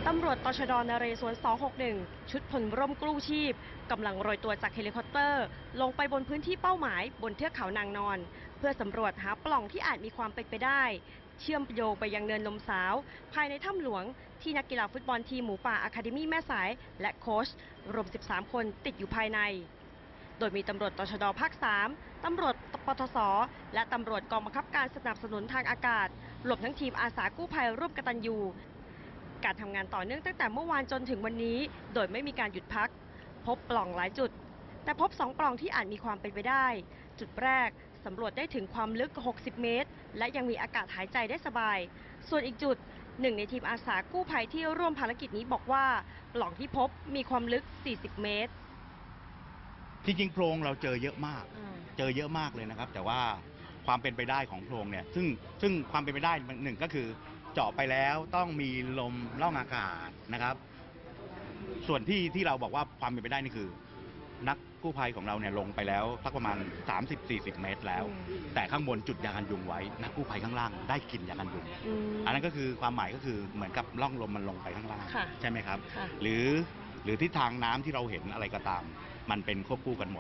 ตำรวจตชด.นเรศวร261ชุดพลร่มกู้ชีพกำลังโรยตัวจากเฮลิคอปเตอร์ลงไปบนพื้นที่เป้าหมายบนเทือกเขานางนอนเพื่อสำรวจหาปล่องที่อาจมีความเป็นไปได้เชื่อมโยงไปยังเนินนมสาวภายในถ้ำหลวงที่นักกีฬาฟุตบอลทีมหมูป่าอะคาเดมี่แม่สายและโค้ชรวม13คนติดอยู่ภายในโดยมีตำรวจตชด.ภาค 3ตำรวจปทศและตำรวจกองบังคับการสนับสนุนทางอากาศรวมทั้งทีมอาสากู้ภัยร่วมกตัญญูการทำงานต่อเนื่องตั้งแต่เมื่อวานจนถึงวันนี้โดยไม่มีการหยุดพักพบปล่องหลายจุดแต่พบ2ปล่องที่อาจมีความเป็นไปได้จุดแรกสำรวจได้ถึงความลึก60เมตรและยังมีอากาศหายใจได้สบายส่วนอีกจุดหนึ่งในทีมอาสากู้ภัยที่ร่วมภารกิจนี้บอกว่าปล่องที่พบมีความลึก40เมตรจริงๆโพรงเราเจอเยอะมากเลยนะครับแต่ว่าความเป็นไปได้ของโพรงเนี่ยซึ่งความเป็นไปได้หนึ่งก็คือเจาะไปแล้วต้องมีลมล่องอากาศนะครับส่วนที่เราบอกว่าความเป็นไปได้นี่คือนักกู้ภัยของเราเนี่ยลงไปแล้วสักประมาณ30-40 เมตรแล้วแต่ข้างบนจุดยากันยุงไว้นักกู้ภัยข้างล่างได้กลิ่นยากันยุงอันนั้นก็คือความหมายก็คือเหมือนกับล่องลมมันลงไปข้างล่างใช่ไหมครับหรือทิศทางน้ำที่เราเห็นอะไรก็ตามมันเป็นควบคู่กันหมด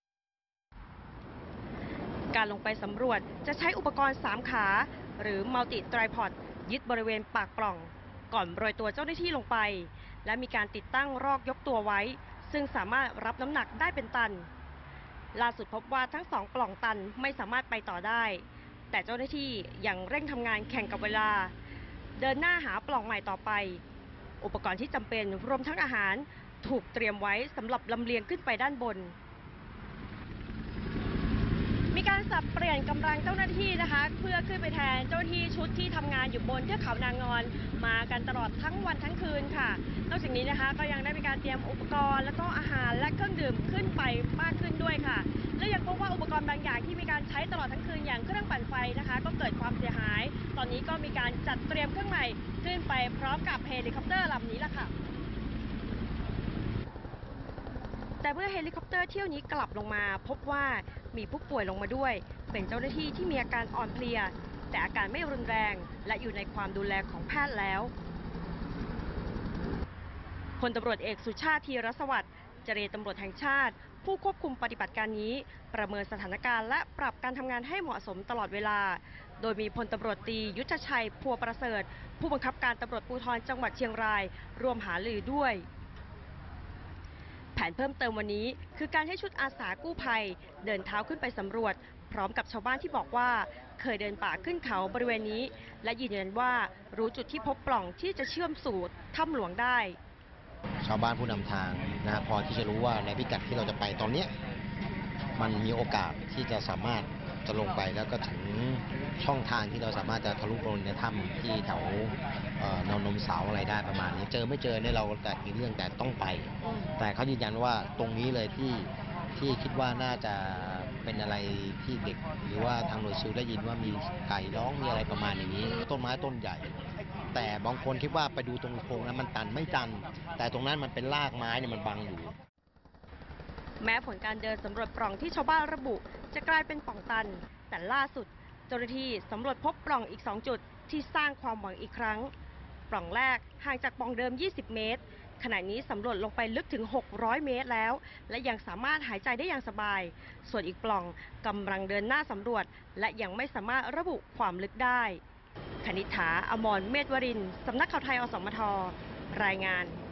การลงไปสำรวจจะใช้อุปกรณ์3ขาหรือมัลติไตรพอดยึดบริเวณปากปล่องก่อนโรยตัวเจ้าหน้าที่ลงไปและมีการติดตั้งรอกยกตัวไว้ซึ่งสามารถรับน้ำหนักได้เป็นตันล่าสุดพบว่าทั้ง2ปล่องตันไม่สามารถไปต่อได้แต่เจ้าหน้าที่ยังเร่งทำงานแข่งกับเวลาเดินหน้าหาปล่องใหม่ต่อไปอุปกรณ์ที่จำเป็นรวมทั้งอาหารถูกเตรียมไว้สำหรับลำเลียงขึ้นไปด้านบนมีการสับเปลี่ยนกำลังเจ้าหน้าที่นะคะเพื่อขึ้นไปแทนเจ้าหน้าที่ชุดที่ทำงานอยู่บนเทือกเขานางนอนมากันตลอดทั้งวันทั้งคืนค่ะนอกจากนี้นะคะก็ยังได้มีการเตรียมอุปกรณ์แล้วก็อาหารและเครื่องดื่มขึ้นไปมากขึ้นด้วยค่ะและยังพบว่าอุปกรณ์บางอย่างที่มีการใช้ตลอดทั้งคืนอย่างเครื่องปั่นไฟนะคะก็เกิดความเสียหายตอนนี้ก็มีการจัดเตรียมเครื่องใหม่ขึ้นไปพร้อมกับเฮลิคอปเตอร์ลำนี้ล่ะค่ะแต่เมื่อเฮลิคอปเตอร์เที่ยวนี้กลับลงมาพบว่ามีผู้ป่วยลงมาด้วยเป็นเจ้าหน้าที่ที่มีอาการอ่อนเพลียแต่อาการไม่รุนแรงและอยู่ในความดูแลของแพทย์แล้วพลตำรวจเอกสุชาติธีรสวัสดิ์เจรตำรวจแห่งชาติผู้ควบคุมปฏิบัติการนี้ประเมินสถานการณ์และปรับการทำงานให้เหมาะสมตลอดเวลาโดยมีพลตำรวจตรียุทธชัยพัวประเสริฐผู้บังคับการตำรวจภูธรจังหวัดเชียงรายร่วมหารือด้วยแผนเพิ่มเติมวันนี้คือการให้ชุดอาสากู้ภัยเดินเท้าขึ้นไปสำรวจพร้อมกับชาวบ้านที่บอกว่าเคยเดินป่าขึ้นเขาบริเวณนี้และยืนยันว่ารู้จุดที่พบปล่องที่จะเชื่อมสู่ถ้ำหลวงได้ชาวบ้านผู้นำทางนะพอที่จะรู้ว่าในพิกัดที่เราจะไปตอนนี้มันมีโอกาสที่จะสามารถจะลงไปแล้วก็ถึงช่องทางที่เราสามารถจะทะลุลงในถ้ำที่แถวนมสาวอะไรได้ประมาณนี้เจอไม่เจอเนี่ยเราแต่อีกเรื่องแต่ต้องไปแต่เขายืนยันว่าตรงนี้เลยที่คิดว่าน่าจะเป็นอะไรที่เด็กหรือว่าทางหน่วยซิลได้ยินว่ามีไก่ร้องมีอะไรประมาณอย่างนี้ต้นไม้ต้นใหญ่แต่บางคนคิดว่าไปดูตรงโพรงนั้นมันตันไม่ตันแต่ตรงนั้นมันเป็นรากไม้เนี่ยมันบังอยู่แม้ผลการเดินสำรวจปล่องที่ชาวบ้านระบุจะกลายเป็นปล่องตันแต่ล่าสุดเจ้าหน้าที่สำรวจพบปล่องอีก2จุดที่สร้างความหวังอีกครั้งปล่องแรกห่างจากปล่องเดิม20เมตรขณะนี้สำรวจลงไปลึกถึง600เมตรแล้วและยังสามารถหายใจได้อย่างสบายส่วนอีกปล่องกำลังเดินหน้าสำรวจและยังไม่สามารถระบุความลึกได้คณิษฐา อมร เมธวรินทร์สำนักข่าวไทยอสมทรายงาน